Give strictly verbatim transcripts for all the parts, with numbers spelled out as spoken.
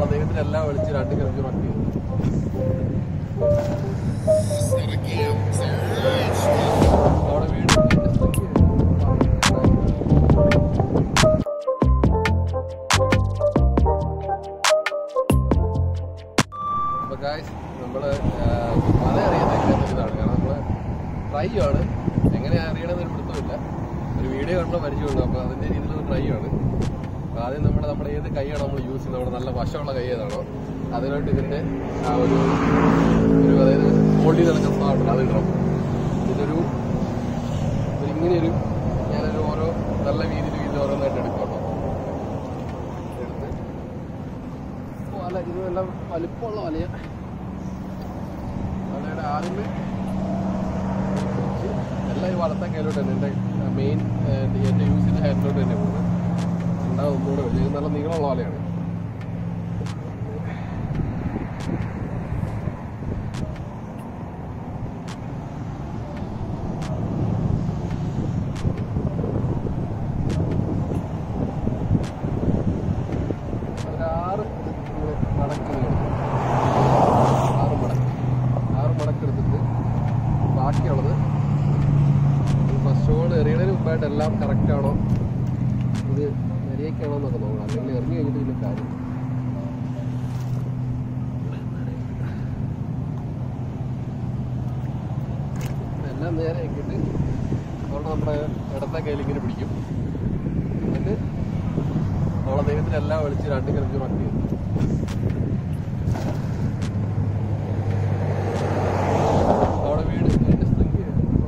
അവളെ ദൈവത്തിനെല്ലാം വിളിച്ച് രണ്ട് കിലോമീറ്റർ വണ്ടി അവിടെ വീട് അപ്പോൾ ഗായ്സ് നമ്മൾ മല അറിയാൻ ഇതാണ്. കാരണം നമ്മൾ ട്രൈ ആണ്, എങ്ങനെയാണ് അറിയണമെന്നൊരു പിടുത്തമില്ല. ഒരു വീഡിയോ കണ്ടോ പരിചയമുണ്ട്. അപ്പോൾ അതിൻ്റെ രീതിയിലൊരു ട്രൈ ആണ്. ആദ്യം നമ്മുടെ നമ്മുടെ ഏത് കൈയാണോ നമ്മൾ യൂസ് ചെയ്യുന്നത്, നമ്മുടെ നല്ല വശമുള്ള കൈ ഏതാണോ അതിലോട്ട് ഇതിൻ്റെ ആ ഒരു ഒരു അതായത് ഹോൾഡ് ചെയ്ത് നടക്കുന്ന സാധനമുണ്ട്, അത് ഇടണം. ഇതൊരു ഇങ്ങനെയൊരു ഞാനൊരു ഓരോ നല്ല രീതിയിൽ വീതിയിൽ ഓരോന്നായിട്ട് എടുക്കണം. എടുത്ത് വല ഇത് നല്ല വലുപ്പമുള്ള വലയ വലയുടെ ആദ്യമേ എല്ലാം ഈ വളർത്താൻ കയ്യിലോട്ട് തന്നെ എൻ്റെ മെയിൻ എൻ്റെ യൂസ് ചെയ്ത ഹാൻഡിലോട്ട് തന്നെ പോകുന്നത്. ഉണ്ടാകും ഒന്നുകൂടെ വലിയ നല്ല നീളമുള്ള വലയാണ്. ആറ് മടക്ക് ആറ് മടക്ക് ആറ് മടക്കെടുത്തിട്ട് ബാക്കിയുള്ളത് ഫസ്റ്റ് ഓൾ എറിയണതിന് മുമ്പായിട്ട് എല്ലാം കറക്റ്റാണോ, ഇത് ശരിയൊക്കെയാണോ എന്നൊക്കെ നോക്കണം. അല്ലെങ്കിൽ എറിഞ്ഞു കഴിഞ്ഞിട്ട് ഇതിൻ്റെ കാര്യം എല്ലാം നേരെ ആക്കിയിട്ട് അവിടെ നമ്മുടെ ഇടത്തെ കയ്യിൽ ഇങ്ങനെ പിടിക്കും. എന്നിട്ട് അവളെ ദൈവത്തിനെല്ലാം വിളിച്ച് രണ്ട് കിലോമീറ്റർ വണ്ടി ചെയ്യും. അവിടെ വീട് അതിൻ്റെ സ്പ്രിങ്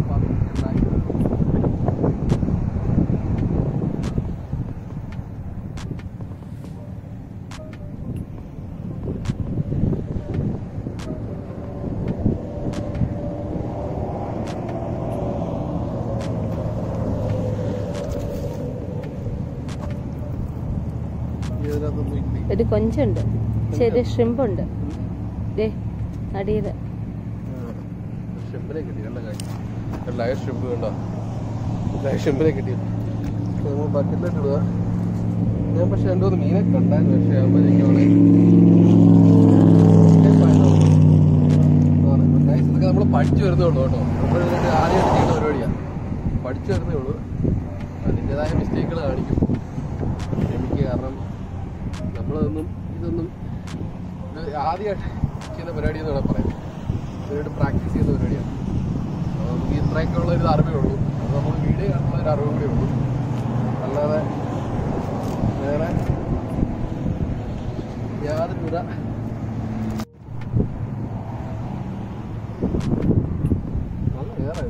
ഒരു കൊഞ്ചുണ്ട്, ചെറിയ ഷ്രിമ്പുണ്ട് അടിയിൽ. ഷ്രിമ്പിനെ കിട്ടി, നല്ല കാര്യം. ലൈവ് ഷ്രിമ്പ് കണ്ടോ, ലൈവ് ഷ്രിമ്പിനെ കിട്ടി. നമ്മൾ ബക്കറ്റിലോട്ട് ഇടുക. ഞാൻ പക്ഷെ എൻ്റെ ഒന്ന് മീനെ കണ്ടായിരുന്നു, പക്ഷെ ആകുമ്പോഴേക്കാണ് ഇതൊക്കെ നമ്മൾ പഠിച്ചു വരുന്നേ ഉള്ളൂ കേട്ടോ. നമ്മൾ ആദ്യമായിട്ട് ചെയ്യുന്ന പരിപാടിയാണ്, പഠിച്ചു വരുന്നേ ഉള്ളൂ. അതിൻ്റെതായ മിസ്റ്റേക്കുകൾ കാണിക്കും, ക്ഷമിക്കുക. കാരണം നമ്മളതൊന്നും ഇതൊന്നും ആദ്യമായിട്ട് ചെയ്യുന്ന പരിപാടി എന്ന് വേണം പറയാം. ഇതിനായിട്ട് പ്രാക്ടീസ് ചെയ്യുന്ന പരിപാടിയാണ്. അപ്പോൾ നമുക്ക് ഇത്രയൊക്കെ ഉള്ളൊരു അറിവേ ഉള്ളൂ. അത് നമ്മൾ വീഡിയോ കാണുന്ന ഒരു അറിവ് കൂടെ ഉള്ളൂ, അല്ലാതെ വേറെ യാതൊരു വിധ നല്ല വേറെ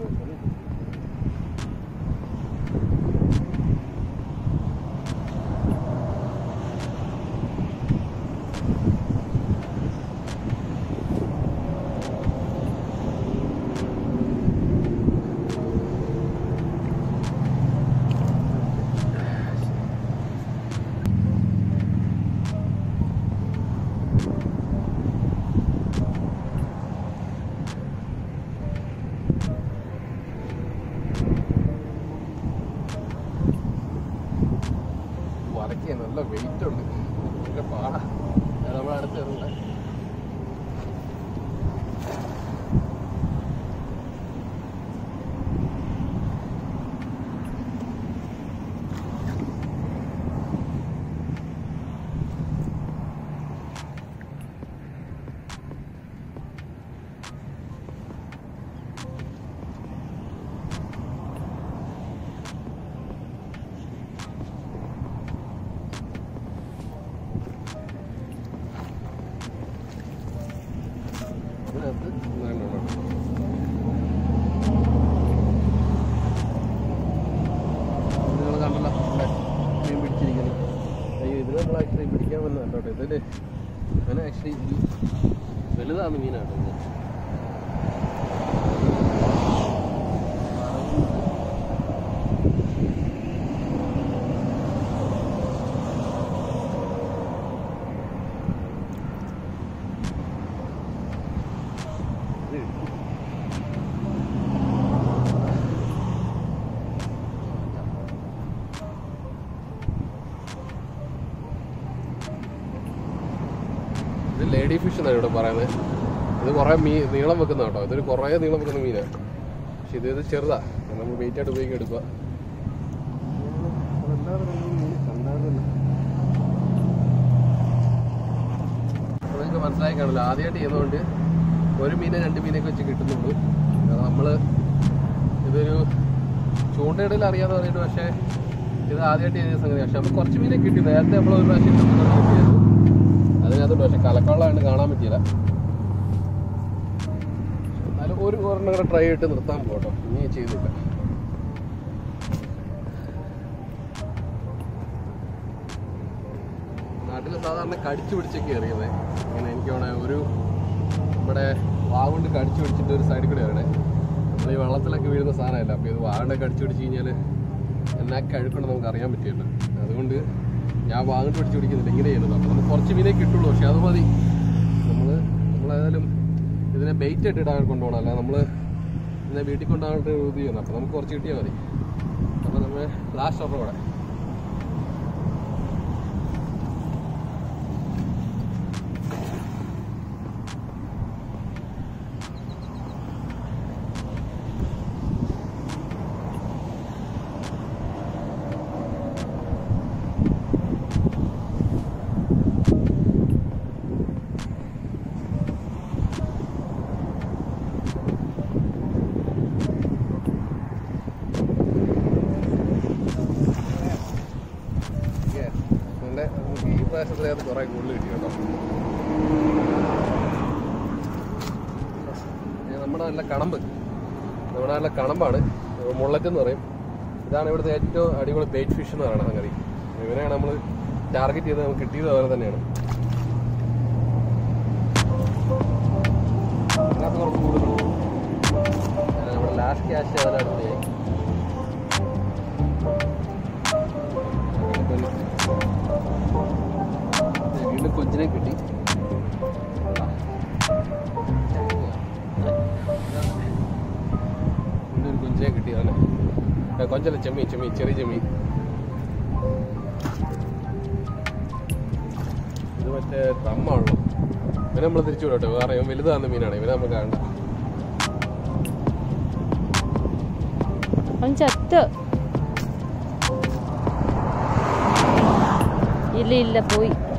വരയ്ക്കാൻ നല്ല വെയിറ്റ് ഉണ്ട്, ഭയങ്കര പാടാ. നമ്മുടെ അടുത്ത് വരുന്നുണ്ട്. നിങ്ങൾ കണ്ടല്ലോ മീൻ പിടിച്ചിരിക്കുന്നു. അയ്യോ ഇത് നമ്മൾ ആക്ച്വലി പിടിക്കാൻ വന്ന കണ്ടോട്ടെ. ഇതല്ലേ അങ്ങനെ ആക്ച്വലി വലുതാണ് മീനാട്ടോ. ഇത് ലേഡി ഫിഷ് എന്നാണ് ഇവിടെ പറയുന്നത്. ഇത് കുറേ മീൻ നീളം വെക്കുന്ന കേട്ടോ. ഇതൊരു കുറേ നീളം വെക്കുന്ന മീനാണ്. പക്ഷെ ഇത് ഇത് ചെറുതാ, നമ്മൾ വെയിറ്റ് ആയിട്ട് ഉപയോഗിക്കാൻ എടുക്കുക. നിങ്ങൾക്ക് മനസ്സിലായി കാണില്ല, ആദ്യമായിട്ട് ചെയ്യുന്നതുകൊണ്ട് ഒരു മീനെ രണ്ട് മീനൊക്കെ വെച്ച് കിട്ടുന്നുള്ളൂ. കാരണം നമ്മൾ ഇതൊരു ചൂണ്ടയിടയിൽ അറിയാമെന്ന് പറഞ്ഞിട്ട്, പക്ഷേ ഇത് ആദ്യമായിട്ട് ചെയ്ത സംഗതി. പക്ഷെ നമുക്ക് കുറച്ച് മീനെ കിട്ടി. നേരത്തെ നമ്മൾ ഒരു പ്രാവശ്യം കിട്ടിയത് അതിനകത്തുണ്ട്, പക്ഷെ കലക്കള്ളാണ്ട് കാണാൻ പറ്റിയില്ല. എന്നാലും ഒരു ഒരെണ്ണം കൂടെ ട്രൈ ചെയ്തിട്ട് നിർത്താൻ പോകട്ടോ. ഇനി ചെയ്തില്ല. നാട്ടിൽ സാധാരണ കടിച്ചു പിടിച്ചൊക്കെ എറിയുന്നത്. ഇങ്ങനെ എനിക്ക് വേണേൽ ഒരു ഇവിടെ വാഗുകൊണ്ട് കടിച്ചു പിടിച്ചിട്ട് ഒരു സൈഡിൽ കൂടെ എറിയണേ. നമ്മൾ ഈ വെള്ളത്തിലൊക്കെ വീഴുന്ന സാധനമല്ല. അപ്പോൾ ഇത് വാഗണ്ട കടിച്ചു പിടിച്ച് കഴിഞ്ഞാൽ എന്നാ കഴിക്കണം നമുക്ക് അറിയാൻ പറ്റില്ല. അതുകൊണ്ട് ഞാൻ വാഗണ്ട് പിടിച്ച് പിടിക്കുന്നില്ല, ഇങ്ങനെ ചെയ്യുന്നത്. അപ്പോൾ നമുക്ക് കുറച്ച് മീനേ കിട്ടുള്ളൂ. പക്ഷെ അത് മതി. നമ്മൾ നമ്മളേതായാലും ഇതിനെ ബെയ്റ്റ് ആയിട്ട് ഇടാൻ കൊണ്ടുപോകണം. അല്ല നമ്മൾ ഇതിനെ വീട്ടിൽ കൊണ്ടുപോകാനായിട്ട് ഇത് ചെയ്യുന്നത്. അപ്പോൾ നമുക്ക് കുറച്ച് കിട്ടിയാൽ മതി. അപ്പോൾ നമ്മൾ ലാസ്റ്റ് ഒരെണ്ണം കൂടെ ഈ പ്രാവശ്യത്തിനകത്ത് കുറേ കൂടുതൽ കിട്ടി കേട്ടോ. നമ്മുടെ നല്ല കണമ്പ്, നമ്മുടെ നല്ല കണമ്പാണ്, മുള്ളറ്റ് എന്ന് പറയും. ഇതാണ് ഇവിടുത്തെ ഏറ്റവും അടിപൊളി ബെയ്റ്റ് ഫിഷ് എന്ന് പറയുന്നത് സംഗതി. ഇവനെയാണ് നമ്മൾ ടാർഗറ്റ് ചെയ്ത് നമുക്ക് കിട്ടിയത് അതുപോലെ തന്നെയാണ്. അതിനകത്ത് കുറച്ച് കൂടുതലുണ്ട്. നമ്മുടെ ലാസ്റ്റ് ക്യാഷ് അതിന് അടുത്തായി. വീണ്ടും കൊച്ചിനെ കിട്ടി. വീണ്ടും ഒരു കൊഞ്ചിനെ കിട്ടി. അല്ലേ കൊഞ്ചല്ല, ചെമ്മീൻ ചെമ്മീൻ ചെറിയ ചെമ്മീൻ. ഇത് മറ്റേ ഡ്രമ്മാണല്ലോ. ഇവനെ നമ്മൾ തിരിച്ചു വിടട്ടെ. വേറെ ഇവൻ വലുതാകുന്ന മീനാണ്. ഇവനെ നമുക്ക് കാണണ്ട. ചത്ത് ഇല്ല ഇല്ല പോയി.